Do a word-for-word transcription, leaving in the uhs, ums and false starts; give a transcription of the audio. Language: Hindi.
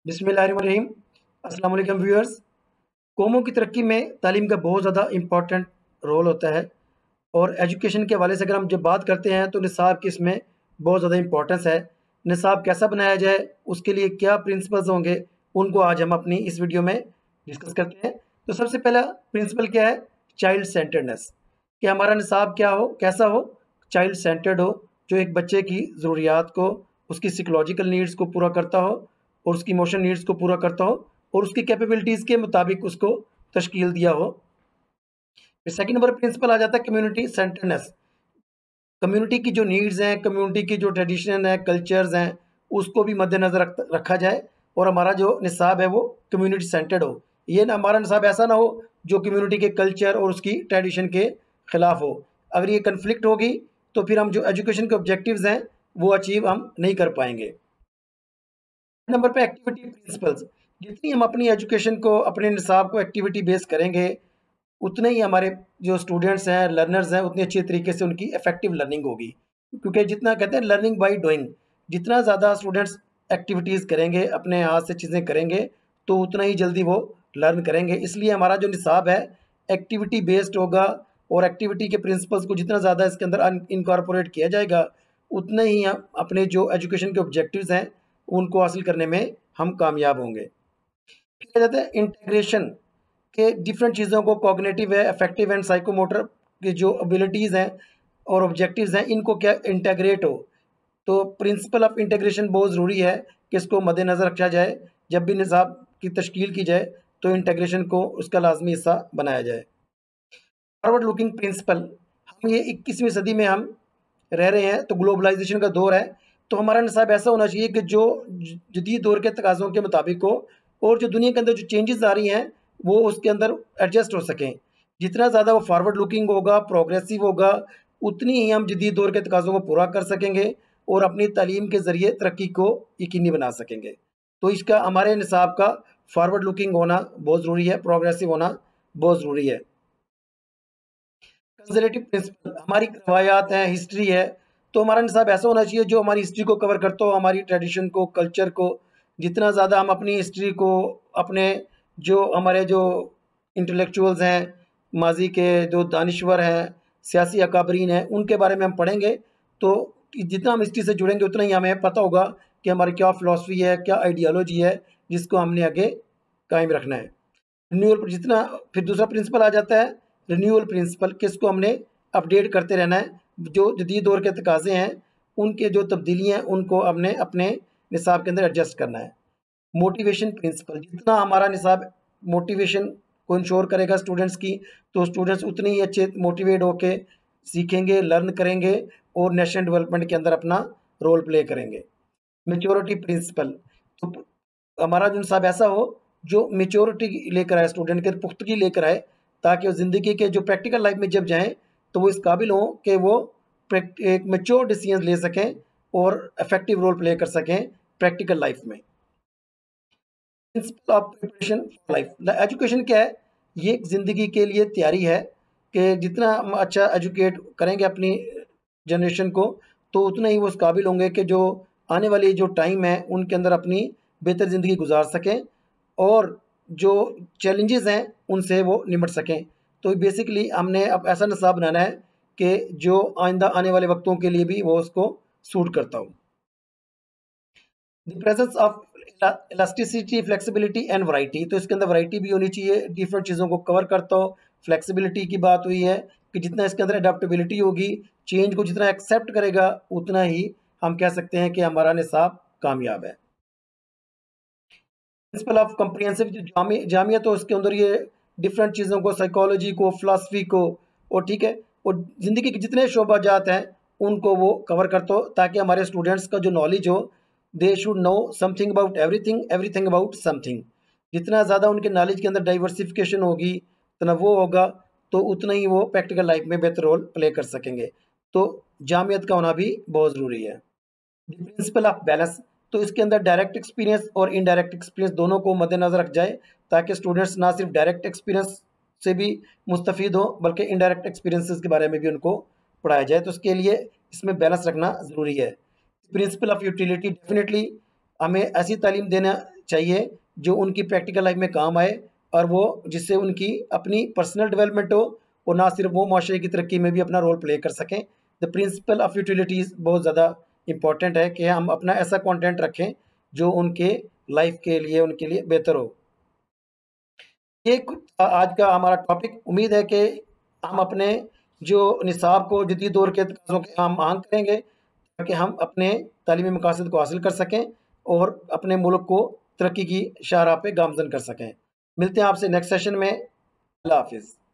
बिस्मिल्लाहिर्रहमानिर्रहीम। अस्सलाम वालेकुम व्यूअर्स। कौमों की तरक्की में तालीम का बहुत ज़्यादा इम्पॉर्टेंट रोल होता है और एजुकेशन के हवाले से अगर हम जब बात करते हैं तो निसाब की इसमें बहुत ज़्यादा इम्पोर्टेंस है। निसाब कैसा बनाया जाए, उसके लिए क्या प्रिंसिपल्स होंगे, उनको आज हम अपनी इस वीडियो में डिस्कस करते हैं। तो सबसे पहला प्रिंसिपल क्या है? Child centredness. कि हमारा निसाब क्या हो, कैसा हो? चाइल्ड सेंटर्ड हो, जो एक बच्चे की ज़रूरियात को, उसकी साइकोलॉजिकल नीड्स को पूरा करता हो और उसकी इमोशनल नीड्स को पूरा करता हो और उसकी कैपेबिलिटीज़ के मुताबिक उसको तश्कील दिया हो। फिर सेकंड नंबर प्रिंसिपल आ जाता है कम्युनिटी सेंटर्डनेस। कम्युनिटी की जो नीड्स हैं, कम्युनिटी की जो ट्रेडिशन है, कल्चर्स हैं, उसको भी मद्देनज़र रख रखा जाए और हमारा जो निसाब है वो कम्युनिटी सेंटर्ड हो। ये ना हमारा निसाब ऐसा ना हो जो कम्युनिटी के कल्चर और उसकी ट्रेडिशन के खिलाफ हो। अगर ये कन्फ्लिक्ट होगी तो फिर हम जो एजुकेशन के ऑब्जेक्टिव्स हैं वो अचीव हम नहीं कर पाएंगे। नंबर पे एक्टिविटी प्रिंसिपल्स। जितनी हम अपनी एजुकेशन को, अपने निसाब को एक्टिविटी बेस करेंगे, उतने ही हमारे जो स्टूडेंट्स हैं, लर्नर्स हैं, उतनी अच्छी तरीके से उनकी इफेक्टिव लर्निंग होगी। क्योंकि जितना कहते हैं लर्निंग बाय डूइंग, जितना ज़्यादा स्टूडेंट्स एक्टिविटीज़ करेंगे, अपने हाथ से चीज़ें करेंगे, तो उतना ही जल्दी वो लर्न करेंगे। इसलिए हमारा जो निसाब है एक्टिविटी बेस्ड होगा और एक्टिविटी के प्रिंसिपल्स को जितना ज़्यादा इसके अंदर इनकॉर्पोरेट किया जाएगा, उतने ही हम अपने जो एजुकेशन के ऑब्जेक्टिव्स हैं उनको हासिल करने में हम कामयाब होंगे। फिर क्या कहते हैं इंटीग्रेशन के डिफरेंट चीज़ों को, कॉग्निटिव है, अफेक्टिव एंड साइकोमोटर की जो एबिलिटीज़ हैं और ऑब्जेक्टिव्स हैं, इनको क्या इंटीग्रेट हो। तो प्रिंसिपल ऑफ इंटीग्रेशन बहुत ज़रूरी है कि इसको मद्देनज़र रखा जाए। जब भी निसाब की तश्कील की जाए तो इंटीग्रेशन को उसका लाजमी हिस्सा बनाया जाए। फॉरवर्ड लुकिंग प्रिंसिपल, हम ये इक्कीसवीं सदी में हम रह रहे हैं तो ग्लोबलाइजेशन का दौर है, तो हमारा निसाब ऐसा होना चाहिए कि जो जदीद दौर के तकाज़ों के मुताबिक हो और जो दुनिया के अंदर जो चेंजेस आ रही हैं वो उसके अंदर एडजस्ट हो सकें। जितना ज़्यादा वो फॉरवर्ड लुकिंग होगा, प्रोग्रेसिव होगा, उतनी ही हम जदीद दौर के तकाज़ों को पूरा कर सकेंगे और अपनी तालीम के ज़रिए तरक्की को यकीनी बना सकेंगे। तो इसका हमारे निसाब का फॉरवर्ड लुकिंग होना बहुत ज़रूरी है, प्रोग्रेसिव होना बहुत ज़रूरी है। कंजर्वेटिव प्रिंसिपल, हमारी रवायात हैं, हिस्ट्री है, तो हमारा निसाब ऐसा होना चाहिए जो हमारी हिस्ट्री को कवर करता हो, हमारी ट्रेडिशन को, कल्चर को। जितना ज़्यादा हम अपनी हिस्ट्री को, अपने जो हमारे जो इंटेलेक्चुअल्स हैं, माजी के जो दानिश्वर हैं, सियासी अकाबरीन हैं, उनके बारे में हम पढ़ेंगे तो जितना हम हिस्ट्री से जुड़ेंगे उतना ही हमें पता होगा कि हमारी क्या फ़िलॉसफी है, क्या आइडियोलॉजी है, जिसको हमने आगे कायम रखना है। रिन्यूअल, जितना फिर दूसरा प्रिंसिपल आ जाता है रिन्यूअल प्रिंसिपल, किसको हमने अपडेट करते रहना है। जो जदीद दौर के तकाज़े हैं, उनके जो तब्दीलियाँ हैं, उनको हमने अपने निसाब के अंदर एडजस्ट करना है। मोटिवेशन प्रिंसिपल, जितना हमारा निसाब मोटिवेशन को इंश्योर करेगा स्टूडेंट्स की, तो स्टूडेंट्स उतने ही अच्छे मोटिवेट होके सीखेंगे, लर्न करेंगे और नेशनल डेवलपमेंट के अंदर अपना रोल प्ले करेंगे। मैच्योरिटी प्रिंसिपल, तो हमारा जो निसाब ऐसा हो जो मैच्योरिटी लेकर आए, स्टूडेंट के पुख्तगी लेकर आए, ताकि वो ज़िंदगी के जो प्रैक्टिकल लाइफ में जब जाएँ तो वो इस काबिल हों कि वो एक मैच्योर डिसीजन ले सकें और इफेक्टिव रोल प्ले कर सकें प्रैक्टिकल लाइफ में। Principle of preparation for life, education क्या है? ये एक ज़िंदगी के लिए तैयारी है कि जितना हम अच्छा एजुकेट करेंगे अपनी जनरेशन को, तो उतना ही वो इस काबिल होंगे कि जो आने वाली जो टाइम है उनके अंदर अपनी बेहतर ज़िंदगी गुजार सकें और जो चैलेंजेस हैं उनसे वो निपट सकें। तो बेसिकली हमने अब ऐसा निसाब बनाना है कि जो आइंदा आने वाले वक्तों के लिए भी वो उसको सूट करता हो। The presence of elasticity, flexibility and variety, तो इसके अंदर वैरायटी भी होनी चाहिए, डिफरेंट चीज़ों को कवर करता हो। फ्लेक्सिबिलिटी की बात हुई है कि जितना इसके अंदर अडेप्टेबिलिटी होगी, चेंज को जितना एक्सेप्ट करेगा, उतना ही हम कह सकते हैं कि हमारा निसाब कामयाब है। प्रिंसिपल ऑफ कम्प्रिहेंसिव, जो जामी जामिया, तो इसके अंदर ये डिफरेंट चीज़ों को, साइकोलॉजी को, फ़िलासफ़ी को, और ठीक है, और ज़िंदगी के जितने शोबाजात हैं उनको वो कवर करता हो, ताकि हमारे स्टूडेंट्स का जो नॉलेज हो, they should know something about everything, everything about something. जितना ज़्यादा उनके नॉलेज के अंदर डाइवर्सिफिकेशन होगी, तनव्वुह होगा, तो उतना ही वो प्रैक्टिकल लाइफ में बेहतर रोल प्ले कर सकेंगे। तो जामियत का होना भी बहुत ज़रूरी है। प्रिंसिपल ऑफ बैलेंस, तो इसके अंदर डायरेक्ट एक्सपीरियंस और इनडायरेक्ट एक्सपीरियंस दोनों को मद्देनज़र रख जाए, ताकि स्टूडेंट्स ना सिर्फ डायरेक्ट एक्सपीरियंस से भी मुस्तफ़ीद हो, बल्कि इनडायरेक्ट एक्सपीरियंसेस के बारे में भी उनको पढ़ाया जाए। तो उसके लिए इसमें बैलेंस रखना ज़रूरी है। प्रिंसिपल ऑफ यूटिलिटी, डेफिनेटली हमें ऐसी तालीम देना चाहिए जो उनकी प्रैक्टिकल लाइफ में काम आए, और वो जिससे उनकी अपनी पर्सनल डेवलपमेंट हो और ना सिर्फ वो माशरे की तरक्की में भी अपना रोल प्ले कर सकें। द प्रिंसिपल ऑफ यूटिलिटीज़ बहुत ज़्यादा इम्पॉर्टेंट है कि हम अपना ऐसा कंटेंट रखें जो उनके लाइफ के लिए उनके लिए बेहतर हो। ये कुछ आज का हमारा टॉपिक। उम्मीद है कि हम अपने जो निसाब को जदीद दौर के तकाज़ों के हम आंग करेंगे ताकि हम अपने तालीमी मकासद को हासिल कर सकें और अपने मुल्क को तरक्की की शाहराह पे गामज़न कर सकें। मिलते हैं आपसे नेक्स्ट सेशन में। अल्लाह हाफ़िज़।